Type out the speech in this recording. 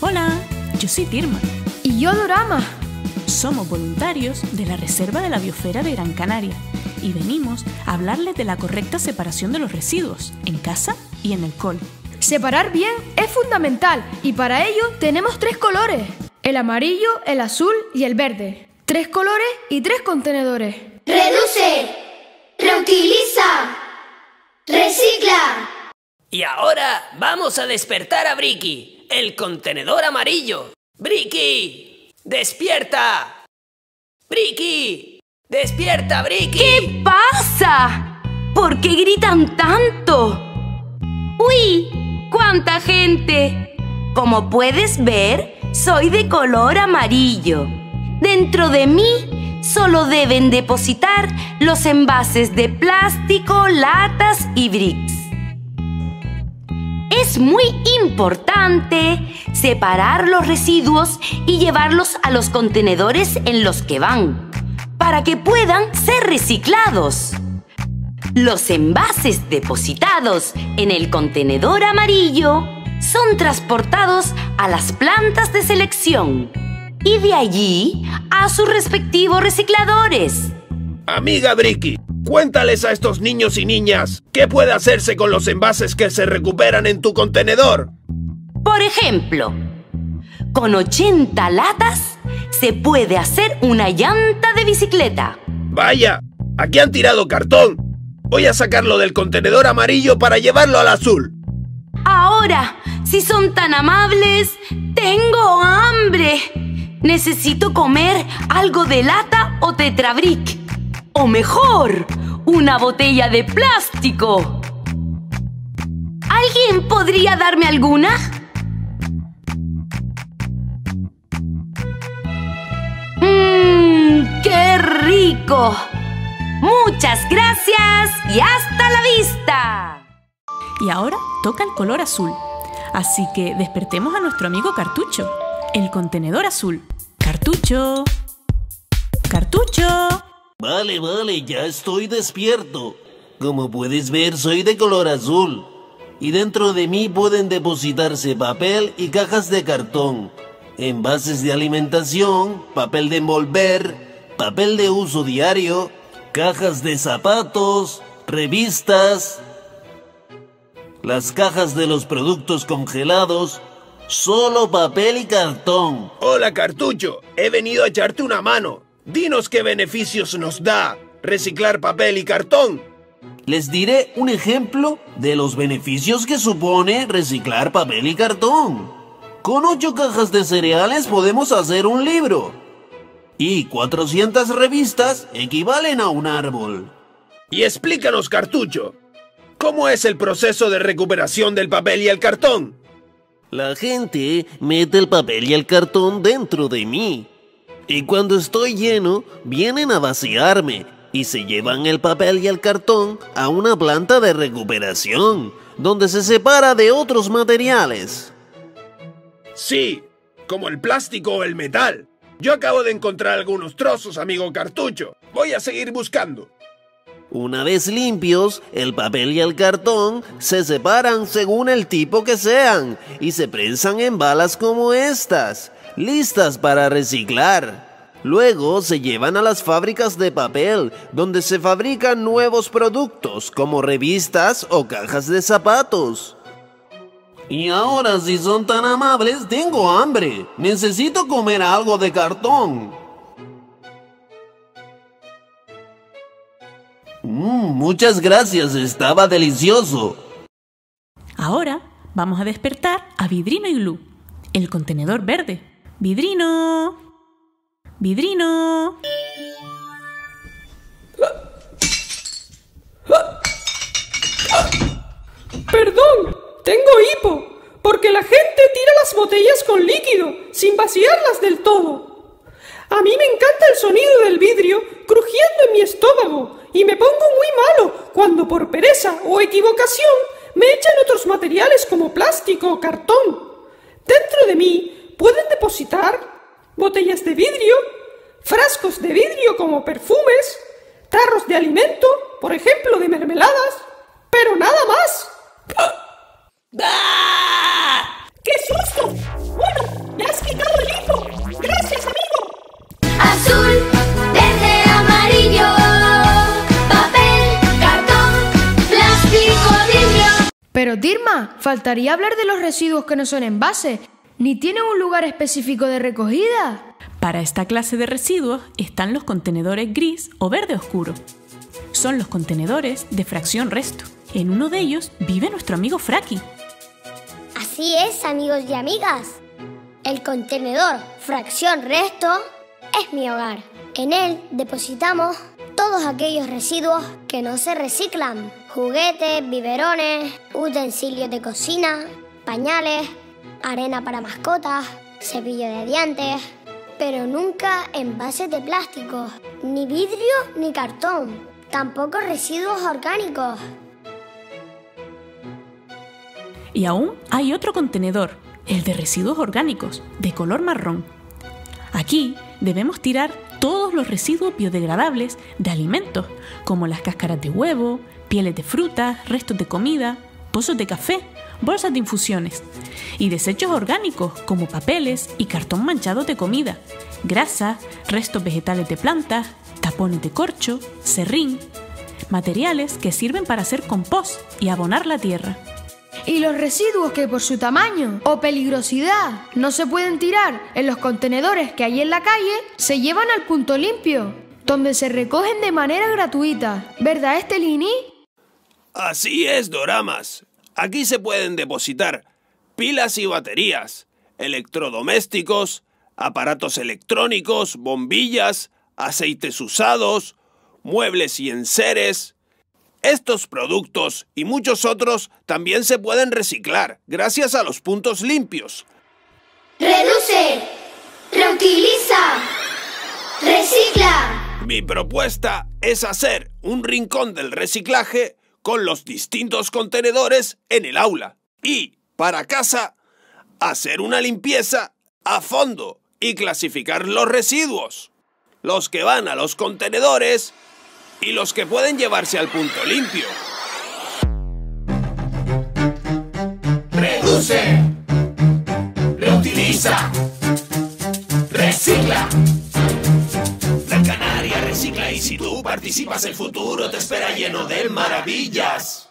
Hola, yo soy Tirma. Y yo Dorama. Somos voluntarios de la Reserva de la Biosfera de Gran Canaria y venimos a hablarles de la correcta separación de los residuos en casa y en el cole. Separar bien es fundamental y para ello tenemos 3 colores: el amarillo, el azul y el verde. 3 colores y 3 contenedores. Reduce, reutiliza, recicla. Y ahora vamos a despertar a Bricky, el contenedor amarillo. ¡Bricky! ¡Despierta! ¡Bricky! ¡Despierta, Bricky! ¿Qué pasa? ¿Por qué gritan tanto? ¡Uy! ¡Cuánta gente! Como puedes ver, soy de color amarillo. Dentro de mí solo deben depositar los envases de plástico, latas y bricks. Es muy importante separar los residuos y llevarlos a los contenedores en los que van, para que puedan ser reciclados. Los envases depositados en el contenedor amarillo son transportados a las plantas de selección y de allí a sus respectivos recicladores. Amiga Bricky, cuéntales a estos niños y niñas qué puede hacerse con los envases que se recuperan en tu contenedor. Por ejemplo, con 80 latas se puede hacer una llanta de bicicleta. Vaya, aquí han tirado cartón. Voy a sacarlo del contenedor amarillo para llevarlo al azul. Ahora, si son tan amables, tengo hambre. Necesito comer algo de lata o tetrabric. O mejor, una botella de plástico. ¿Alguien podría darme alguna? ¡Qué rico! Muchas gracias y hasta la vista. Y ahora toca el color azul. Así que despertemos a nuestro amigo Cartucho, el contenedor azul. ¡Cartucho! ¡Cartucho! Vale, ya estoy despierto. Como puedes ver, soy de color azul. Y dentro de mí pueden depositarse papel y cajas de cartón, envases de alimentación, papel de envolver, papel de uso diario, cajas de zapatos, revistas, las cajas de los productos congelados, solo papel y cartón. Hola Cartucho, he venido a echarte una mano. Dinos qué beneficios nos da reciclar papel y cartón. Les diré un ejemplo de los beneficios que supone reciclar papel y cartón. Con 8 cajas de cereales podemos hacer un libro. Y 400 revistas equivalen a un árbol. Y explícanos, Cartucho, ¿cómo es el proceso de recuperación del papel y el cartón? La gente mete el papel y el cartón dentro de mí. Y cuando estoy lleno, vienen a vaciarme y se llevan el papel y el cartón a una planta de recuperación, donde se separa de otros materiales. Sí, como el plástico o el metal. Yo acabo de encontrar algunos trozos, amigo Cartucho. Voy a seguir buscando. Una vez limpios, el papel y el cartón se separan según el tipo que sean y se prensan en balas como estas, listas para reciclar. Luego se llevan a las fábricas de papel, donde se fabrican nuevos productos como revistas o cajas de zapatos. Y ahora, si son tan amables, tengo hambre. Necesito comer algo de cartón. Muchas gracias, estaba delicioso. Ahora vamos a despertar a Vidrino y Glue, el contenedor verde. ¡Vidrino! ¡Vidrino! Perdón, tengo hipo, porque la gente tira las botellas con líquido, sin vaciarlas del todo. A mí me encanta el sonido del vidrio crujiendo en mi estómago y me pongo muy malo cuando por pereza o equivocación me echan otros materiales como plástico o cartón. Dentro de mí pueden depositar botellas de vidrio, frascos de vidrio como perfumes, tarros de alimento, por ejemplo de mermeladas, pero nada más. ¡Ah! ¡Qué susto! Bueno, Pero Dirma, faltaría hablar de los residuos que no son envases, ni tienen un lugar específico de recogida. Para esta clase de residuos están los contenedores gris o verde oscuro. Son los contenedores de fracción resto. En uno de ellos vive nuestro amigo Fraki. Así es, amigos y amigas. El contenedor fracción resto es mi hogar. En él depositamos todos aquellos residuos que no se reciclan. Juguetes, biberones, utensilios de cocina, pañales, arena para mascotas, cepillo de dientes, pero nunca envases de plástico, ni vidrio ni cartón, tampoco residuos orgánicos. Y aún hay otro contenedor, el de residuos orgánicos, de color marrón. Aquí debemos tirar todos los residuos biodegradables de alimentos, como las cáscaras de huevo, pieles de frutas, restos de comida, pozos de café, bolsas de infusiones, y desechos orgánicos como papeles y cartón manchado de comida, grasa, restos vegetales de plantas, tapones de corcho, serrín, materiales que sirven para hacer compost y abonar la tierra. Y los residuos que por su tamaño o peligrosidad no se pueden tirar en los contenedores que hay en la calle, se llevan al punto limpio, donde se recogen de manera gratuita. ¿Verdad, Estelini? Así es, Doramas. Aquí se pueden depositar pilas y baterías, electrodomésticos, aparatos electrónicos, bombillas, aceites usados, muebles y enseres. Estos productos y muchos otros también se pueden reciclar gracias a los puntos limpios. Reduce, reutiliza, recicla. Mi propuesta es hacer un rincón del reciclaje con los distintos contenedores en el aula. Y, para casa, hacer una limpieza a fondo y clasificar los residuos. Los que van a los contenedores y los que pueden llevarse al punto limpio. Reduce, reutiliza, recicla. Gran Canaria recicla y si tú participas el futuro te espera lleno de maravillas.